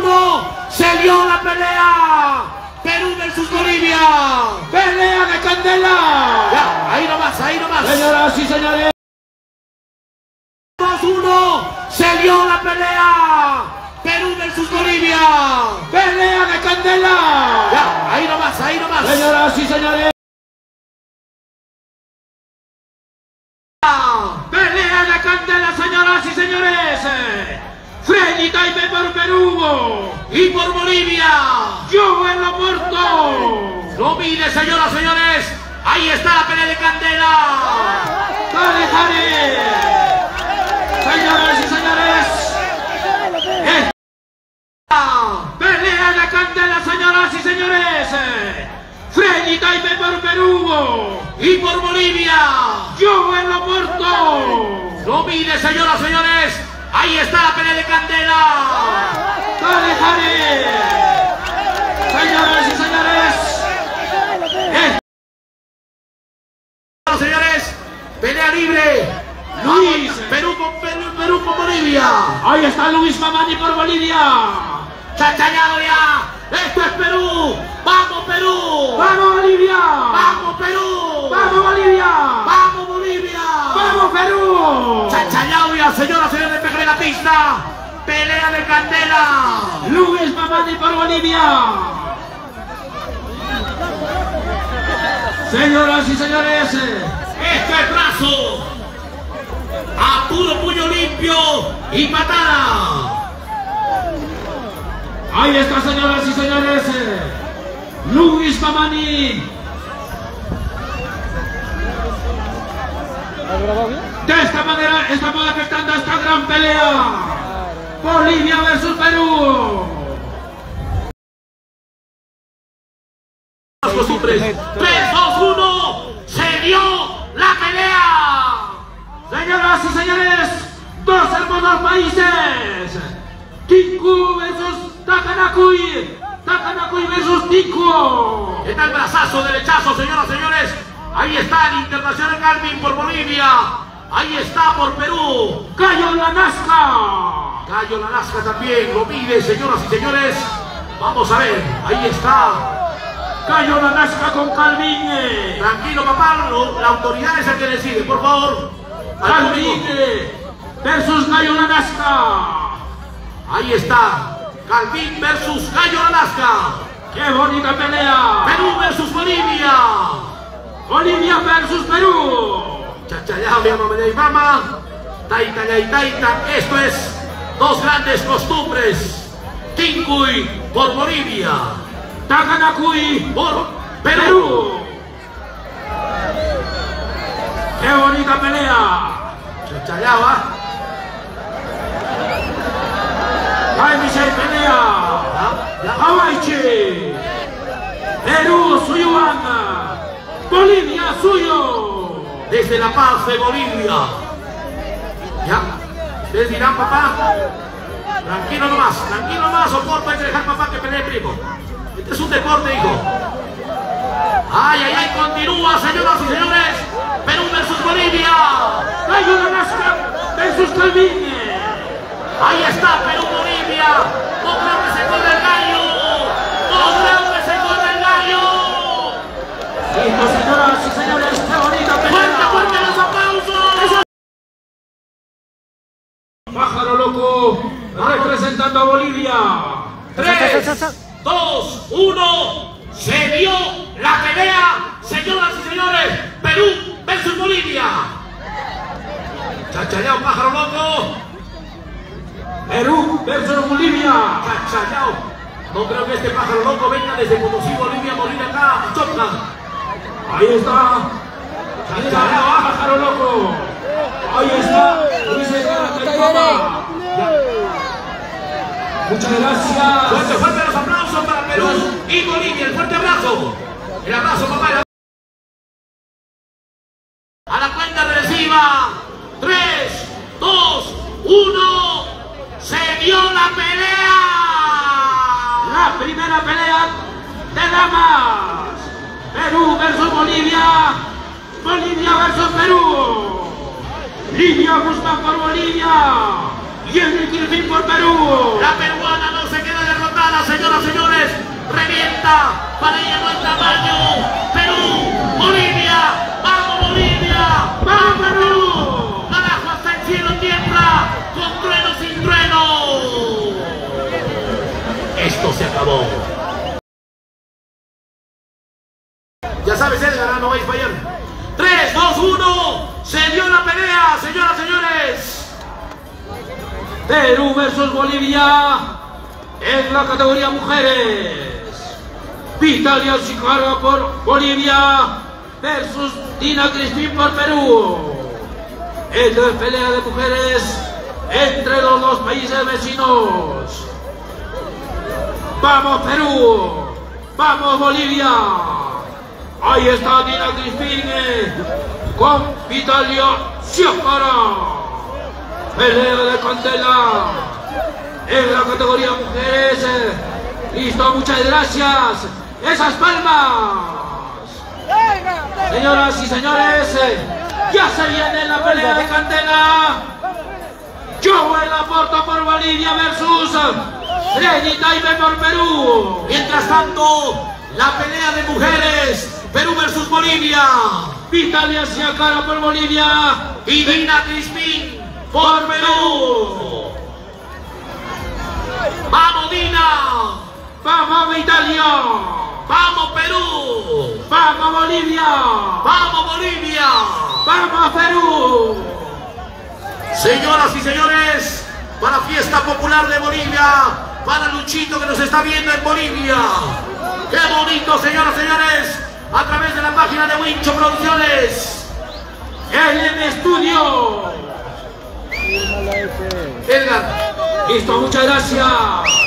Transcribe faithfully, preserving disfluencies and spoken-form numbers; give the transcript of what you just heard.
uno, se dio la pelea. Perú versus Bolivia. Pelea de candela. Ya, ahí nomás, ahí nomás. Señoras y señores. dos uno, se dio la pelea. Perú versus Bolivia. Pelea de candela. Ya, ahí nomás, ahí nomás. Señoras y señores. Pelea de candela, señoras y señores. Freddy Taipei por Perú y por Bolivia. Yo en lo muerto. Lo mide, señoras y señores. Ahí está la pelea de candela. Dale, dale. Señoras y señores. Eh. Pelea de candela, señoras y señores. Freddy Taipei por Perú y por Bolivia. Yo en lo muerto. Lo mide, señoras y señores. Ahí está la pelea de candela. Dale, dale. Señoras y señores. Eh. Señores, pelea libre. Luis. Perú con Perú, Perú con Bolivia. Ahí está Luis Mamani por Bolivia. Chachallado ya. Esto es Perú. ¡Vamos, Perú! ¡Vamos, Bolivia! ¡Vamos, Perú! ¡Vamos, Bolivia! ¡Vamos, Bolivia! ¡Vamos, Perú! Chachallado ya, señoras y señores, despeje de la pista. Pelea de candela. Luis Mamani por Bolivia. Señoras y señores, esto es brazo. A puro puño limpio y patada. Ahí está, señoras y señores, Luis Mamani. De esta manera estamos afectando esta gran pelea. Bolivia versus Perú. Las costumbres. tres, dos, uno. Se dio la pelea. Señoras y señores, dos hermosos países. Tinku versus Takanakui. Takanakui versus Tinku. Está el brazazo derechazo, señoras y señores. Ahí está el Internacional Calvin por Bolivia. Ahí está por Perú. Cayo Lanasca. Cayo Lanasca también lo mide, señoras y señores. Vamos a ver, ahí está. Cayo Lanasca con Calvin. Tranquilo, papá, la autoridad es el que decide, por favor. Calvin versus Cayo Lanasca. Ahí está. Calvin versus Cayo Lanasca. ¡Qué bonita pelea! Perú versus Bolivia. Bolivia versus Perú. Chachayao, mi mamá y mama. Taita, y taita. Esto es dos grandes costumbres. Tincuy por Bolivia. Takanakui por Perú. Perú. ¡Qué bonita pelea! Chachayao, ¿ah? ¡Ay, Michelle pelea! ¡Hawaichi! Perú, Suyuana. Bolivia, suyo. Desde La Paz de Bolivia. ¿Ya? ¿Ustedes dirán, papá? Tranquilo nomás, tranquilo nomás, soporta, hay que dejar papá que pelee primo. Este es un deporte, hijo. Ay, ay, ay, continúa, señoras y señores. Perú versus Bolivia. Cayo Lanasca versus Calvin. Ahí está Perú, Bolivia. No creo que se corre el gallo. No creo que se corre el gallo. Listo, señoras y señores, qué bonita pelea. Fuerte, fuerte los aplausos. Pájaro Loco representando a Bolivia. tres, dos, uno. Se dio la pelea, señoras y señores. Perú versus Bolivia. Chachayao, Pájaro Loco. Perú versus Bolivia. Chachayao. No creo que este Pájaro Loco venga desde Potosí, Bolivia, morir acá. Chocla. Ahí está. Chachayao, Pájaro Loco. Ahí está. Luis Herrera. Muchas gracias. Fuerte, fuerte los aplausos para Perú y Bolivia. El fuerte abrazo. El abrazo, papá. A la cuenta regresiva. tres, dos, uno. Se dio la pelea. La primera pelea de damas. Perú versus Bolivia. Bolivia versus Perú. Lidia Guzmán por Bolivia. Y Enrique Irving por Perú. La peruana no se queda derrotada. cincuenta. Para ella no es tamaño. Perú, Bolivia. ¡Vamos, Bolivia! ¡Vamos, Perú! Carajo, hasta el cielo tiembla. Con trueno, sin trueno. Esto se acabó. Ya sabes, Edgar, no vais a fallar. tres, dos, uno. Se dio la pelea, señoras y señores. Perú versus Bolivia en la categoría mujeres. Vitalia Chicara por Bolivia versus Dina Crispín por Perú. En la pelea de mujeres entre los dos países vecinos. ¡Vamos, Perú! ¡Vamos, Bolivia! Ahí está Dina Crispín eh, con Vitalia Chicara. Pelea de candela en la categoría mujeres. eh, Listo, muchas gracias. Esas palmas. Señoras y señores, eh, ya se viene la pelea de candela. Joel Laporta por Bolivia versus Freddy Taime por Perú. Mientras tanto, la pelea de mujeres. Perú versus Bolivia. Vitalia Chicara por Bolivia Y Dina Crispín por Perú. ¡Vamos, Dina! ¡Vamos, Vitalia! ¡Vamos, Perú! ¡Vamos, Bolivia! ¡Vamos, Bolivia! ¡Vamos, Perú! Señoras y señores, para Fiesta Popular de Bolivia, para Luchito que nos está viendo en Bolivia. ¡Qué bonito, señoras y señores! A través de la página de Wincho Producciones. ¡En el estudio! Edgar. Listo, muchas gracias.